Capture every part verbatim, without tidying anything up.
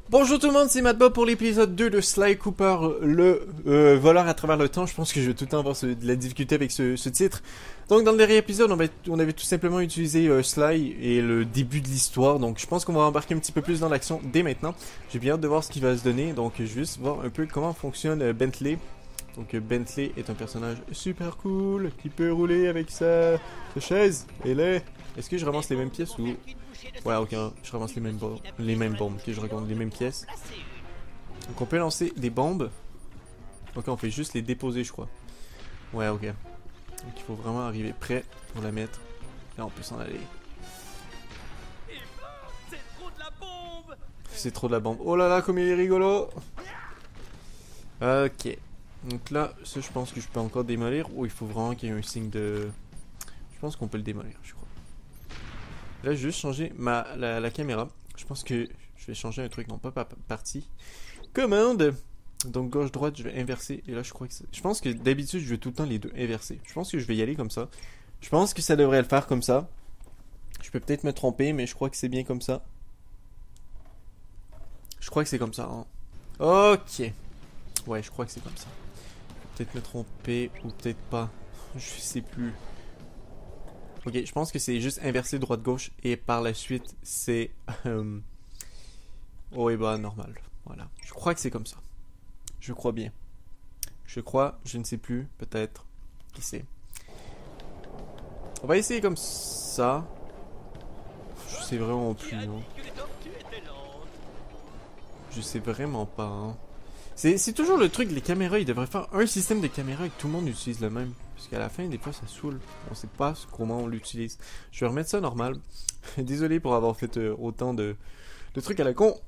Bonjour tout le monde, c'est Mattbob pour l'épisode deux de Sly Cooper, le euh, voleur à travers le temps. Je pense que je vais tout le temps avoir ce, de la difficulté avec ce, ce titre. Donc dans le dernier épisode, on, va, on avait tout simplement utilisé euh, Sly et le début de l'histoire. Donc je pense qu'on va embarquer un petit peu plus dans l'action dès maintenant. J'ai bien hâte de voir ce qui va se donner. Donc je vais juste voir un peu comment fonctionne euh, Bentley. Donc euh, Bentley est un personnage super cool qui peut rouler avec sa, sa chaise. Et là, est-ce que je ramasse les mêmes pièces ou... Ouais, ok, je ramasse les mêmes, bombes, les mêmes bombes, ok, je raconte les mêmes pièces. Donc on peut lancer des bombes. Ok, on fait juste les déposer, je crois. Ouais, ok. Donc il faut vraiment arriver prêt pour la mettre. Là, on peut s'en aller. C'est trop de la bombe. Oh là là, comme il est rigolo. Ok. Donc là, ça, je pense que je peux encore démolir. Ou il faut vraiment qu'il y ait un signe de... Je pense qu'on peut le démolir, je crois. Là, je vais juste changer ma, la, la caméra. Je pense que je vais changer un truc, non pas par partie. Commande. Donc gauche-droite, je vais inverser. Et là, je crois que je pense que d'habitude, je vais tout le temps les deux inverser. Je pense que je vais y aller comme ça. Je pense que ça devrait le faire comme ça. Je peux peut-être me tromper, mais je crois que c'est bien comme ça. Je crois que c'est comme ça. Hein. Ok. Ouais, je crois que c'est comme ça. Peut-être me tromper ou peut-être pas. Je sais plus. Ok, je pense que c'est juste inversé droite-gauche et par la suite c'est... Euh... Oh et bah normal, voilà. Je crois que c'est comme ça. Je crois bien. Je crois, je ne sais plus, peut-être. Qui sait. On va essayer comme ça. Je sais vraiment plus, non. Je sais vraiment pas, hein. C'est toujours le truc, les caméras, ils devraient faire un système de caméra et que tout le monde utilise le même. Parce qu'à la fin, des fois, ça saoule. On sait pas comment on l'utilise. Je vais remettre ça normal. Désolé pour avoir fait euh, autant de, de trucs à la con.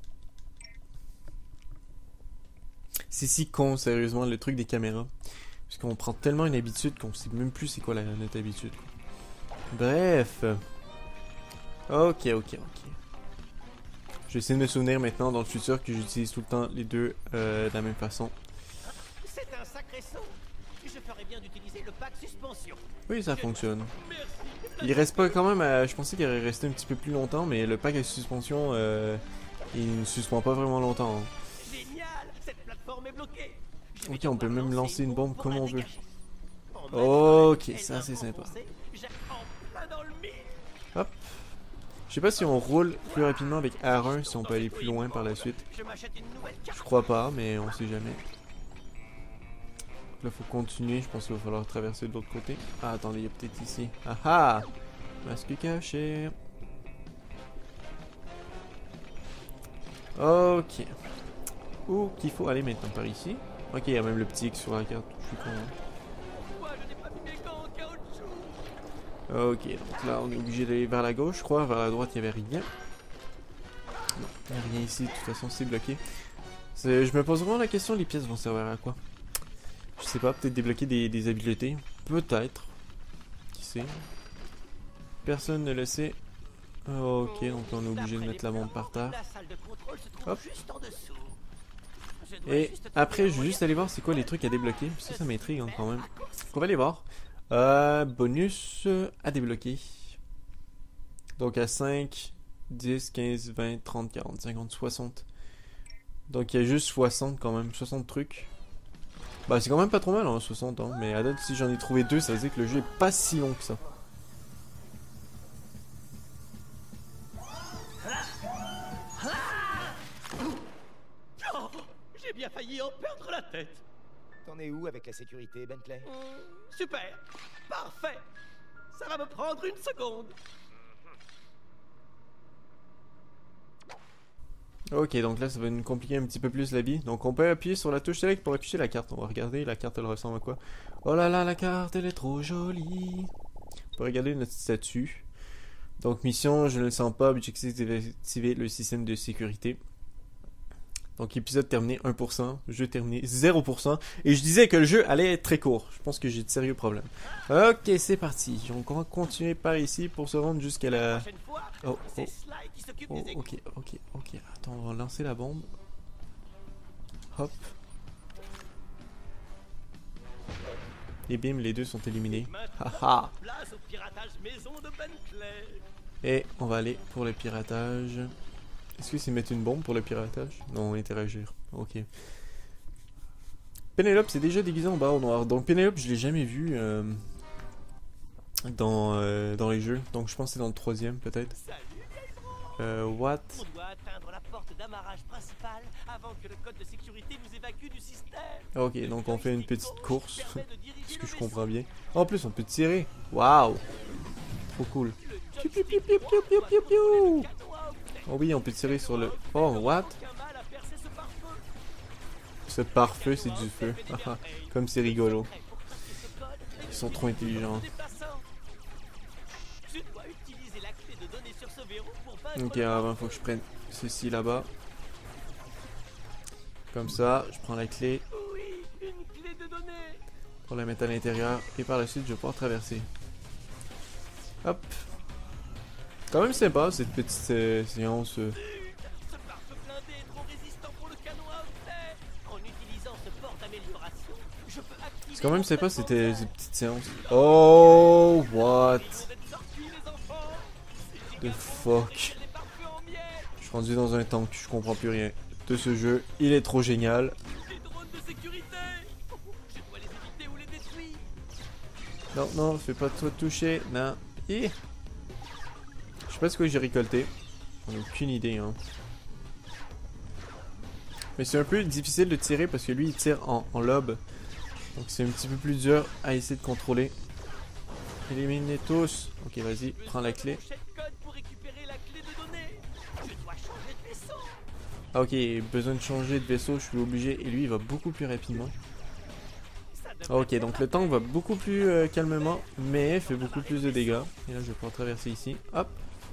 C'est si con, sérieusement, le truc des caméras. Parce qu'on prend tellement une habitude qu'on sait même plus c'est quoi la, notre habitude. Bref. Ok, ok, ok. Je vais essayer de me souvenir maintenant dans le futur que j'utilise tout le temps les deux euh, de la même façon. C'est un sacré saut. Je ferais bien d'utiliser le pack suspension. Oui, ça fonctionne. Il reste pas quand même à... Je pensais qu'il aurait resté un petit peu plus longtemps, mais le pack de suspension, euh, il ne suspend pas vraiment longtemps. Hein. Génial, cette plateforme est bloquée. Ok, on peut même lancer une bombe comme on veut. Ok, ça c'est sympa. Hop. Je sais pas si on roule plus rapidement avec R un, si on peut aller plus loin par la suite. Je crois pas, mais on sait jamais. Là, faut continuer. Je pense qu'il va falloir traverser de l'autre côté. Ah, attendez, il y a peut-être ici. Ah ah! Masque caché. Ok. Où qu'il faut aller maintenant? Par ici? Ok, il y a même le petit X sur la carte. Je suis con. Ok, donc là, on est obligé d'aller vers la gauche, je crois. Vers la droite, il n'y avait rien. Non, il n'y a rien ici. De toute façon, c'est bloqué. Je me pose vraiment la question, les pièces vont servir à quoi? Je sais pas, peut-être débloquer des, des habiletés. Peut-être. Qui sait? Personne ne le sait. Ok, donc on est obligé de mettre la bombe par terre. Hop. Et après, je vais juste aller voir c'est quoi les trucs à débloquer. Parce que ça m'intrigue hein, quand même. On va aller voir. Euh, bonus à débloquer. Donc à cinq, dix, quinze, vingt, trente, quarante, cinquante, soixante. Donc il y a juste soixante quand même. soixante trucs. Bah c'est quand même pas trop mal hein, soixante hein. Mais à date si j'en ai trouvé deux ça veut dire que le jeu est pas si long que ça. Oh, j'ai bien failli en perdre la tête. T'en es où avec la sécurité, Bentley? mmh, Super. Parfait. Ça va me prendre une seconde. Ok, donc là ça va nous compliquer un petit peu plus la vie. Donc on peut appuyer sur la touche select pour afficher la carte. On va regarder la carte elle ressemble à quoi. Oh là là la carte elle est trop jolie. On peut regarder notre statut. Donc mission je ne le sens pas. Objectif d'activer le système de sécurité. Donc épisode terminé un pour cent. Jeu terminé zéro pour cent. Et je disais que le jeu allait être très court. Je pense que j'ai de sérieux problèmes. Ok c'est parti. Donc on va continuer par ici pour se rendre jusqu'à la... Oh, oh. Oh, ok, ok, ok. Attends, on va lancer la bombe. Hop. Et bim, les deux sont éliminés. Haha. Et on va aller pour le piratage. Est-ce que c'est mettre une bombe pour le piratage? Non, interagir. Ok. Pénélope c'est déjà déguisé en barre noire. Donc Pénélope, je l'ai jamais vu euh, dans, euh, dans les jeux. Donc je pense que c'est dans le troisième peut-être. Euh, what? On doit atteindre la porte d'amarrage principale avant que le code de sécurité nous évacue du système. Ok, donc on fait une petite course. Ce que je comprends bien. En plus, on peut tirer. Waouh! Trop cool. Piou, piou, piou, piou, piou, piou, piou, piou. Oh oui, on peut tirer sur le... Oh, what? Ce pare-feu, c'est du feu. Comme c'est rigolo. Ils sont trop intelligents. Ok, avant, faut que je prenne ceci là-bas. Comme ça, je prends la clé. Pour la mettre à l'intérieur. Et par la suite, je vais pouvoir traverser. Hop. Quand même sympa, cette petite euh, séance. Euh. C'est quand même sympa, c'était ces petites séances. Oh, what? The fuck? Je suis rendu dans un tank, je comprends plus rien de ce jeu. Il est trop génial. Non, non, fais pas toi toucher. Non. Et... je sais pas ce que j'ai récolté. J'en ai aucune idée, hein. Mais c'est un peu difficile de tirer parce que lui il tire en, en lobe. Donc c'est un petit peu plus dur à essayer de contrôler. Éliminez tous. Ok, vas-y, prends la clé. Ah, ok, besoin de changer de vaisseau, je suis obligé. Et lui il va beaucoup plus rapidement. Ok, donc le tank va beaucoup plus euh, calmement, mais fait beaucoup plus de dégâts. Et là je vais pouvoir traverser ici. Hop.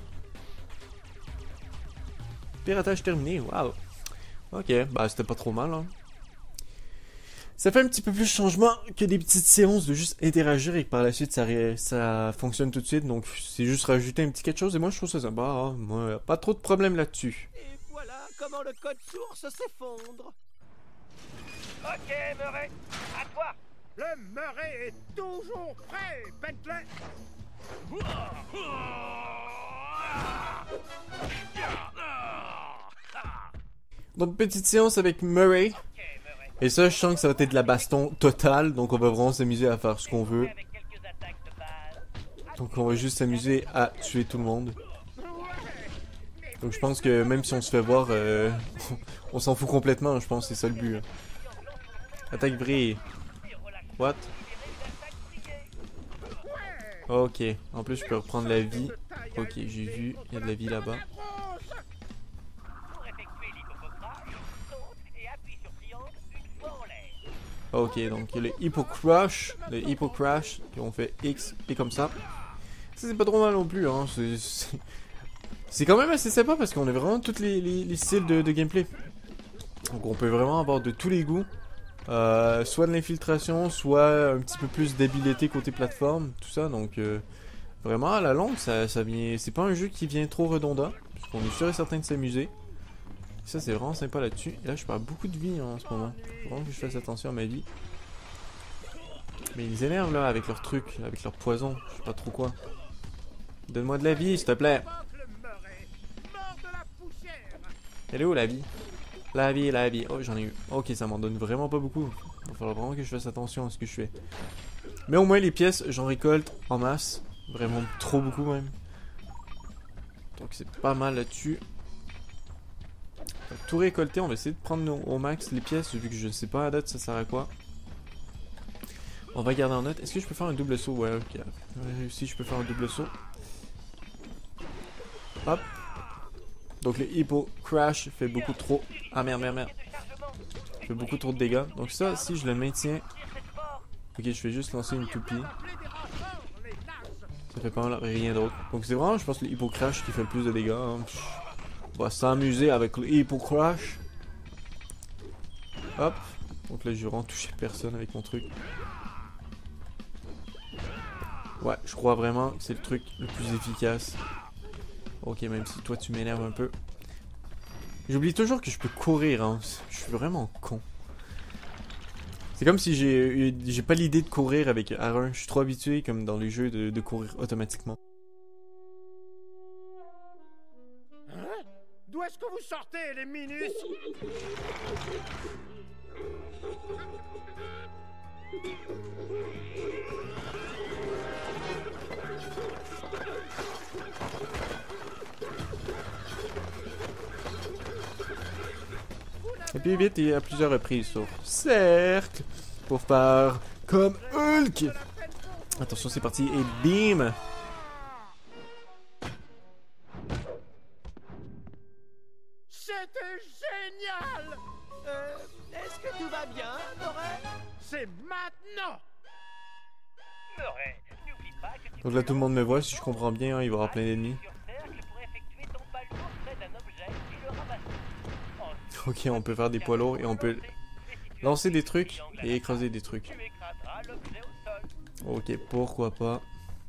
Piratage terminé, waouh. Ok, bah c'était pas trop mal, hein. Ça fait un petit peu plus de changement que des petites séances de juste interagir et que par la suite ça, ça fonctionne tout de suite. Donc c'est juste rajouter un petit quelque chose et moi je trouve ça sympa, hein. Moi, pas trop de problème là-dessus. Et voilà comment le code source s'effondre. Ok, Murray, à toi. Le Murray est toujours prêt, Bentley. Donc petite séance avec Murray. Et ça, je sens que ça va être de la baston totale, donc on va vraiment s'amuser à faire ce qu'on veut. Donc on va juste s'amuser à tuer tout le monde. Donc je pense que même si on se fait voir, euh, on s'en fout complètement, je pense que c'est ça le but. Hein. Attaque vrille. What? Ok, en plus je peux reprendre la vie. Ok, j'ai vu, il y a de la vie là-bas. Ok, donc il y a le Hippo Crash, le Hippo Crash, et on fait X et comme ça. Ça c'est pas trop mal non plus, hein. C'est quand même assez sympa parce qu'on a vraiment tous les, les, les styles de, de gameplay. Donc on peut vraiment avoir de tous les goûts. Euh, soit de l'infiltration, soit un petit peu plus d'habileté côté plateforme, tout ça. Donc euh, vraiment à la longue, ça, ça vient. C'est pas un jeu qui vient trop redondant, parce qu'on est sûr et certain de s'amuser. Ça c'est vraiment sympa là-dessus. Et là je perds beaucoup de vie hein, en ce moment. Faut vraiment que je fasse attention à ma vie. Mais ils énervent là avec leurs trucs, avec leur poison, je sais pas trop quoi. Donne-moi de la vie s'il te plaît. Elle est où la vie? La vie, la vie. Oh j'en ai eu. Ok ça m'en donne vraiment pas beaucoup. Il va falloir vraiment que je fasse attention à ce que je fais. Mais au moins les pièces j'en récolte en masse. Vraiment trop beaucoup même. Donc c'est pas mal là-dessus. Tout récolter, on va essayer de prendre au max les pièces vu que je sais pas à date ça sert à quoi. On va garder en note. Est-ce que je peux faire un double saut? Ouais, ok. Réussi, je peux faire un double saut. Hop. Donc le Hippo Crash fait beaucoup trop. Ah merde, merde, merde. Fait beaucoup trop de dégâts. Donc ça, si je le maintiens. Ok, je fais juste lancer une toupie. Ça fait pas mal, rien d'autre. Donc c'est vraiment, je pense, le Hippo Crash qui fait le plus de dégâts. Hein. On va s'amuser avec le Hippo Crash. Hop. Donc là, je vais vraiment toucher personne avec mon truc. Ouais, je crois vraiment que c'est le truc le plus efficace. Ok, même si toi, tu m'énerves un peu. J'oublie toujours que je peux courir, hein. Je suis vraiment con. C'est comme si j'ai j'ai pas l'idée de courir avec R un. Je suis trop habitué, comme dans les jeux, de, de courir automatiquement. Hein? D'où est-ce que vous sortez, les minus? Et puis vite, et à plusieurs reprises sur cercle pour faire comme Hulk. Attention, c'est parti et bim. C'était génial! Euh, est-ce que tout va bien, Murray? C'est maintenant! Murray, n'oublie pas que tu Donc là, tout le monde me voit, si je comprends bien, hein, il va y avoir plein d'ennemis. sur cercle pour effectuer ton pas lourd près d'un objet et le ramasser. Ok, on peut faire des poids lourds et on peut lancer des trucs et écraser des trucs. Tu écraseras l'objet au sol. Ok, pourquoi pas.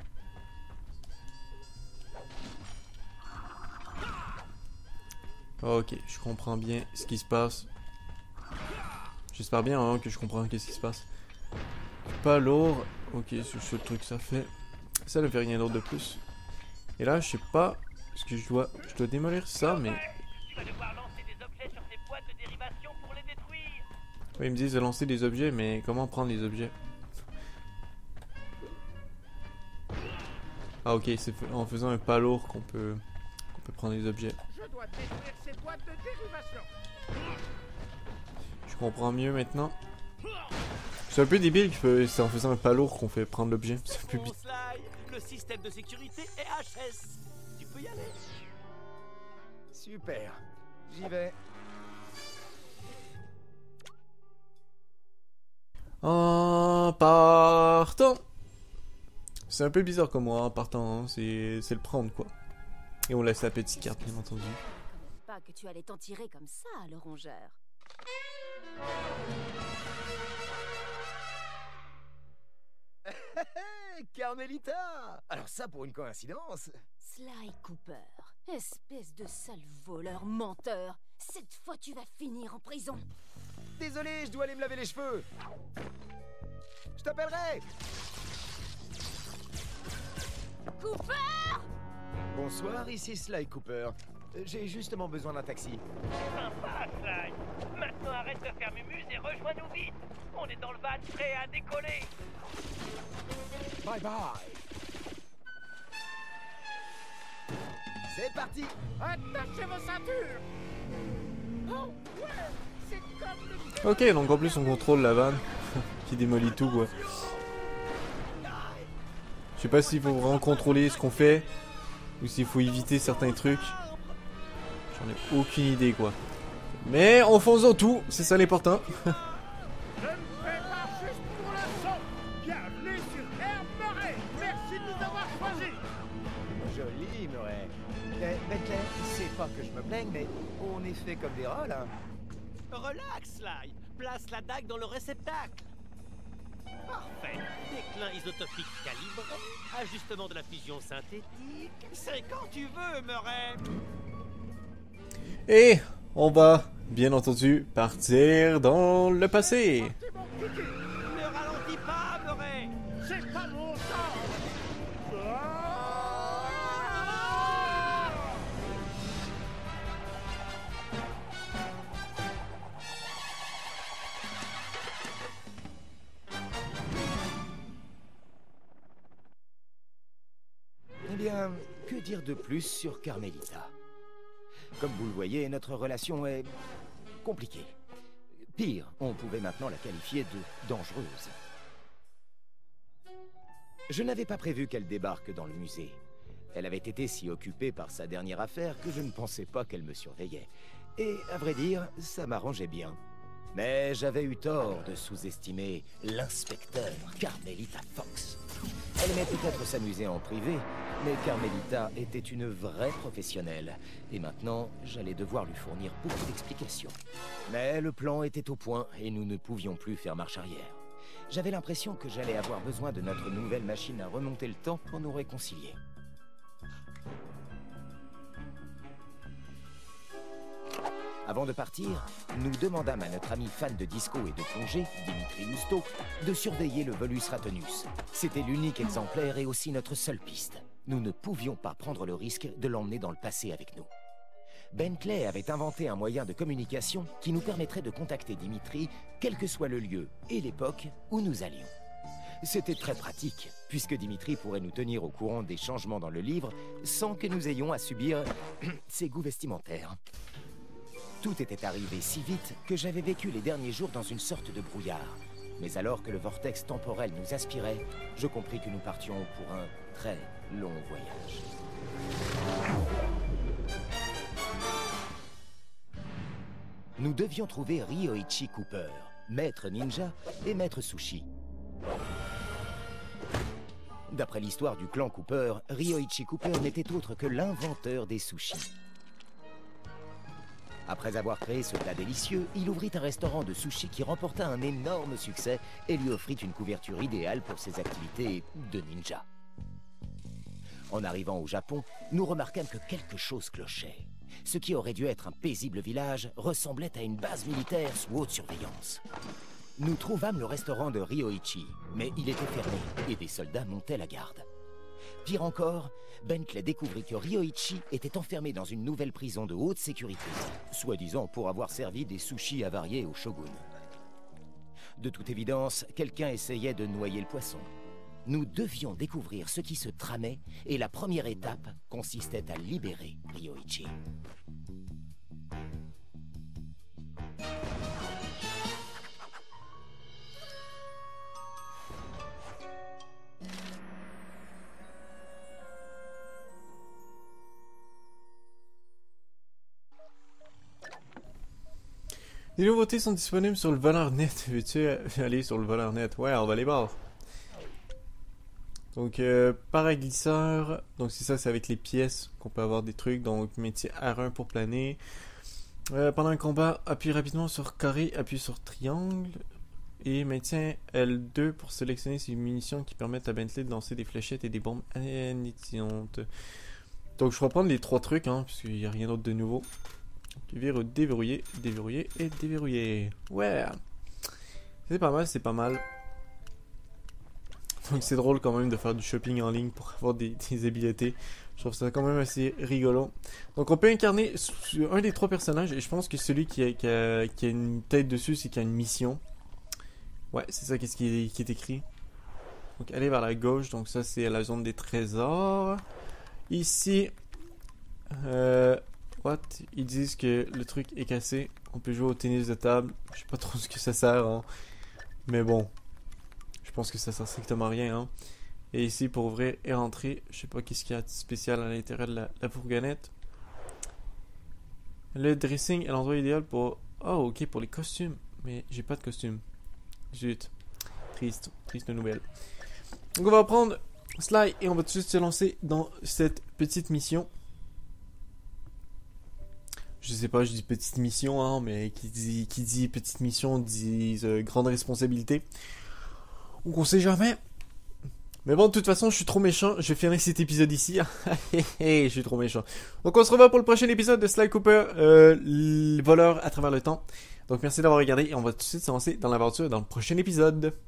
Ok, je comprends bien ce qui se passe. J'espère bien hein, que je comprends qu'est-ce qui se passe. Pas lourd. Ok, c'est ce truc ça fait. Ça ne fait rien d'autre de plus. Et là, je sais pas ce que je dois. Je dois démolir ça, mais. Tu vas devoir lancer des objets sur tes boîtes de dérivation pour les détruire. Oui, ils me disent de lancer des objets, mais comment prendre les objets? Ah ok, c'est en faisant un pas lourd qu'on peut, qu'on peut prendre les objets. Je dois détruire ces boîtes de dérivation. Je comprends mieux maintenant. C'est un peu débile que c'est en faisant un pas lourd qu'on fait prendre l'objet. C'est un peu Bon, bi- Sly, le système de sécurité est H S. Tu peux y aller. Super. J'y vais. En partant. C'est un peu bizarre comme moi en partant, hein. c'est c'est le prendre quoi. Et on laisse la petite carte bien entendu. Pas que tu allais t'en tirer comme ça, le rongeur. Hey, Carmelita! Alors ça pour une coïncidence. Sly Cooper, espèce de sale voleur menteur. Cette fois tu vas finir en prison. Désolé, je dois aller me laver les cheveux. Je t'appellerai. Cooper! Bonsoir, ici Sly Cooper. Euh, J'ai justement besoin d'un taxi. Sympa, Sly. Maintenant, arrête de faire mumuse et rejoins-nous vite. On est dans le van prêt à décoller. Bye bye. C'est parti. Attachez vos ceintures! Oh, ouais! C'est comme le... Ok, donc en plus on contrôle la vanne qui démolit tout quoi. Je sais pas s'il faut vraiment contrôler ce qu'on fait ou s'il faut éviter certains trucs. J'en ai aucune idée quoi. Mais en faisant tout, c'est ça l'important. Je me prépare juste pour le son! Bienvenue sur Air Murray! Merci de nous avoir choisis! Joli, Murray. Eh, Bentley, c'est pas que je me plaigne, mais on est fait comme des rats, là. Relax, Sly. Place la dague dans le réceptacle. Parfait. Déclin isotopique calibré. Ajustement de la fusion synthétique. C'est quand tu veux, Murray. Et on va, bien entendu, partir dans le passé. C'est mon kiki! Ne ralentis pas, Murray. C'est pas mon temps! Ah! Eh bien, que dire de plus sur Carmelita? Comme vous le voyez, notre relation est compliquée. Pire, on pouvait maintenant la qualifier de dangereuse. Je n'avais pas prévu qu'elle débarque dans le musée. Elle avait été si occupée par sa dernière affaire que je ne pensais pas qu'elle me surveillait. Et, à vrai dire, ça m'arrangeait bien. Mais j'avais eu tort de sous-estimer l'inspecteur Carmelita Fox. Elle aimait peut-être s'amuser en privé, mais Carmelita était une vraie professionnelle. Et maintenant, j'allais devoir lui fournir beaucoup d'explications. Mais le plan était au point et nous ne pouvions plus faire marche arrière. J'avais l'impression que j'allais avoir besoin de notre nouvelle machine à remonter le temps pour nous réconcilier. Avant de partir, nous demandâmes à notre ami fan de disco et de plongée, Dimitri Lousteau, de surveiller le Volus Ratonus. C'était l'unique exemplaire et aussi notre seule piste. Nous ne pouvions pas prendre le risque de l'emmener dans le passé avec nous. Bentley avait inventé un moyen de communication qui nous permettrait de contacter Dimitri, quel que soit le lieu et l'époque où nous allions. C'était très pratique, puisque Dimitri pourrait nous tenir au courant des changements dans le livre sans que nous ayons à subir ses goûts vestimentaires. Tout était arrivé si vite que j'avais vécu les derniers jours dans une sorte de brouillard. Mais alors que le vortex temporel nous aspirait, je compris que nous partions pour un très long voyage. Nous devions trouver Ryoichi Cooper, maître ninja et maître sushi. D'après l'histoire du clan Cooper, Ryoichi Cooper n'était autre que l'inventeur des sushis. Après avoir créé ce plat délicieux, il ouvrit un restaurant de sushi qui remporta un énorme succès et lui offrit une couverture idéale pour ses activités de ninja. En arrivant au Japon, nous remarquâmes que quelque chose clochait. Ce qui aurait dû être un paisible village ressemblait à une base militaire sous haute surveillance. Nous trouvâmes le restaurant de Ryoichi, mais il était fermé et des soldats montaient la garde. Pire encore, Bentley découvrit que Ryoichi était enfermé dans une nouvelle prison de haute sécurité, soi-disant pour avoir servi des sushis avariés au shogun. De toute évidence, quelqu'un essayait de noyer le poisson. Nous devions découvrir ce qui se tramait, et la première étape consistait à libérer Ryoichi. Les nouveautés sont disponibles sur le voleur net. Veux-tu aller sur le voleur net? Ouais, on va les voir. Donc, euh, paraglisseur. Donc, c'est ça, c'est avec les pièces qu'on peut avoir des trucs. Donc, métier R un pour planer. Euh, pendant un combat, appuie rapidement sur carré, appuie sur triangle. Et maintient L deux pour sélectionner ses munitions qui permettent à Bentley de lancer des fléchettes et des bombes anéantissantes. Donc, je vais reprendre les trois trucs, hein, puisqu'il n'y a rien d'autre de nouveau. Verrou, déverrouiller, déverrouiller et déverrouiller. Ouais. C'est pas mal, c'est pas mal. Donc c'est drôle quand même de faire du shopping en ligne pour avoir des, des habiletés. Je trouve ça quand même assez rigolo. Donc on peut incarner un des trois personnages. Et je pense que celui qui a, qui a, qui a une tête dessus, c'est qu'il a une mission. Ouais, c'est ça qu'est-ce qui est, qui est écrit. Donc aller vers la gauche. Donc ça c'est la zone des trésors. Ici... Euh... What? Ils disent que le truc est cassé. On peut jouer au tennis de table. Je sais pas trop ce que ça sert, hein. Mais bon. Je pense que ça sert strictement à rien, hein. Et ici, pour ouvrir et rentrer, je sais pas qu'est-ce qu'il y a de spécial à l'intérieur de la, la fourgonnette. Le dressing est l'endroit idéal pour... Oh, ok, pour les costumes. Mais j'ai pas de costume. Zut. Triste. Triste nouvelle. Donc on va prendre Sly et on va tout de suite se lancer dans cette petite mission. Je sais pas, je dis petite mission, hein, mais qui dit, qui dit petite mission dit euh, grande responsabilité. Donc on sait jamais. Mais bon, de toute façon, je suis trop méchant. Je vais finir cet épisode ici. Je suis trop méchant. Donc on se revoit pour le prochain épisode de Sly Cooper, euh, le voleur à travers le temps. Donc merci d'avoir regardé et on va tout de suite se lancer dans l'aventure dans le prochain épisode.